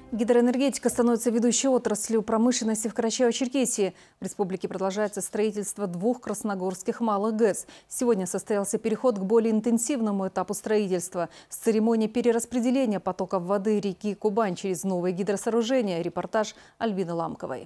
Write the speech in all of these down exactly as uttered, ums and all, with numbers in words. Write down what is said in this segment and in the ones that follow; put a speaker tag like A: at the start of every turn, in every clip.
A: Гидроэнергетика становится ведущей отраслью промышленности в Карачаево-Черкесии. В республике продолжается строительство двух красногорских малых ГЭС. Сегодня состоялся переход к более интенсивному этапу строительства с церемонии перераспределения потоков воды реки Кубань через новые гидросооружения. Репортаж Альбины Ламковой.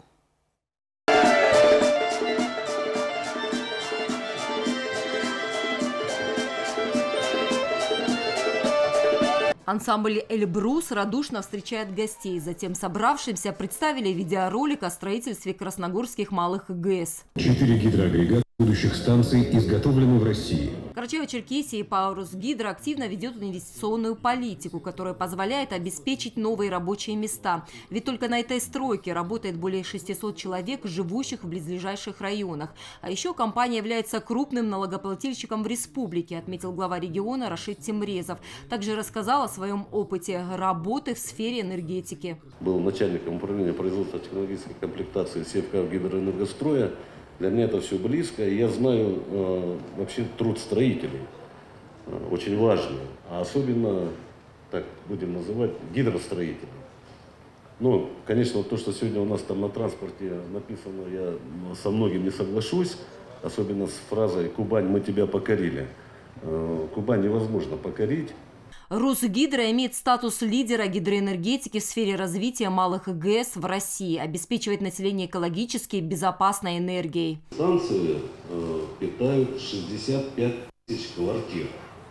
B: Ансамбль «Эльбрус» радушно встречает гостей. Затем собравшимся представили видеоролик о строительстве красногорских малых ГЭС.
C: Четыре гидроагрегата будущих станций изготовлены в России.
B: Карачаево-Черкесия и ПАО «Росгидро» активно ведет инвестиционную политику, которая позволяет обеспечить новые рабочие места. Ведь только на этой стройке работает более шестисот человек, живущих в близлежащих районах. А еще компания является крупным налогоплательщиком в республике, отметил глава региона Рашид Темрезов. Также рассказал о своем опыте работы в сфере энергетики.
D: Был начальником управления производства технологической комплектации Севкав гидроэнергостроя. Для меня это все близко, и я знаю э, вообще труд строителей, э, очень важный, а особенно, так будем называть, гидростроителей. Ну, конечно, вот то, что сегодня у нас там на транспорте написано, я со многим не соглашусь, особенно с фразой «Кубань, мы тебя покорили». Э, Кубань невозможно покорить.
B: Росгидро имеет статус лидера гидроэнергетики в сфере развития малых ГЭС в России, обеспечивает население экологически безопасной энергией.
D: Станции э, питают шестьдесят пять тысяч квартир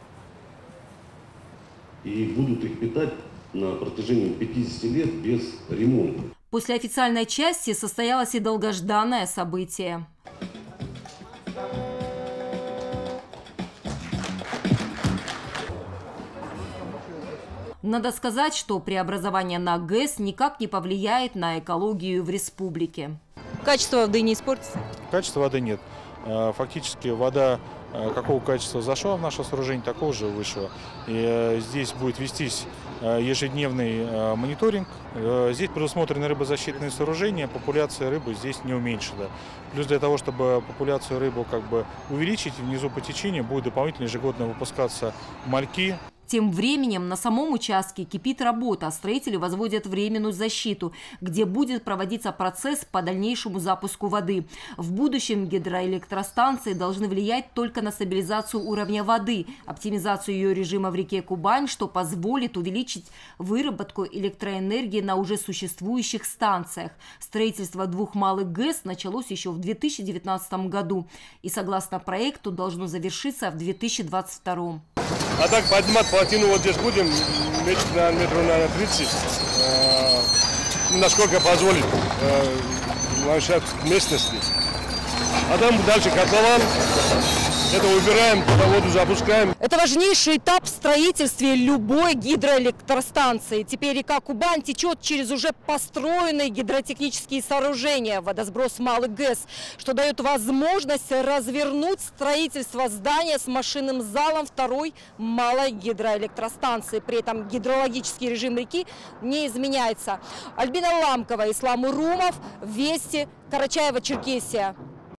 D: и будут их питать на протяжении пятидесяти лет без ремонта.
B: После официальной части состоялось и долгожданное событие. Надо сказать, что преобразование на ГЭС никак не повлияет на экологию в республике.
E: Качество воды не испортится?
F: Качества воды нет. Фактически вода какого качества зашла в наше сооружение, такого же вышла. И здесь будет вестись ежедневный мониторинг. Здесь предусмотрены рыбозащитные сооружения, популяция рыбы здесь не уменьшена. Плюс для того, чтобы популяцию рыбы как бы увеличить, внизу по течению будет дополнительно ежегодно выпускаться мальки.
B: Тем временем на самом участке кипит работа. Строители возводят временную защиту, где будет проводиться процесс по дальнейшему запуску воды. В будущем гидроэлектростанции должны влиять только на стабилизацию уровня воды, оптимизацию ее режима в реке Кубань, что позволит увеличить выработку электроэнергии на уже существующих станциях. Строительство двух малых ГЭС началось еще в две тысячи девятнадцатом году и, согласно проекту, должно завершиться в две тысячи двадцать втором.
G: А так поднимать плотину вот здесь будем, метр на метр на тридцать, э, насколько позволит э, ландшафт местности. А там дальше котлован, это убираем, туда воду запускаем.
E: Это важнейший этап в строительстве любой гидроэлектростанции. Теперь река Кубань течет через уже построенные гидротехнические сооружения, водосброс малых ГЭС, что дает возможность развернуть строительство здания с машинным залом второй малой гидроэлектростанции. При этом гидрологический режим реки не изменяется. Альбина Ламкова, Ислам Урумов, Вести, Карачаево-Черкесия.